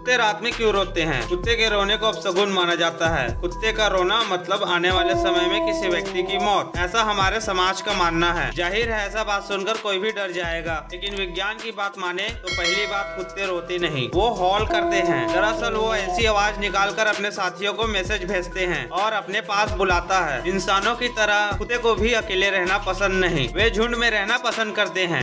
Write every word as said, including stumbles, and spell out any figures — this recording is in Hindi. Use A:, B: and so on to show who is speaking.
A: कुत्ते रात में क्यों रोते हैं? कुत्ते के रोने को अपशगुन माना जाता है। कुत्ते का रोना मतलब आने वाले समय में किसी व्यक्ति की मौत, ऐसा हमारे समाज का मानना है। जाहिर है ऐसा बात सुनकर कोई भी डर जाएगा, लेकिन विज्ञान की बात माने तो पहली बात, कुत्ते रोते नहीं, वो हॉल करते हैं। दरअसल वो ऐसी आवाज निकालकर अपने साथियों को मैसेज भेजते हैं और अपने पास बुलाता है। इंसानों की तरह कुत्ते को भी अकेले रहना पसंद नहीं, वे झुंड में रहना पसंद करते हैं।